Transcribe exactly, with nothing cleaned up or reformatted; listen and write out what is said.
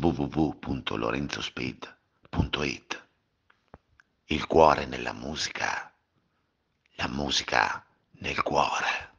w w w punto lorenzospeed punto it. Il cuore nella musica, la musica nel cuore.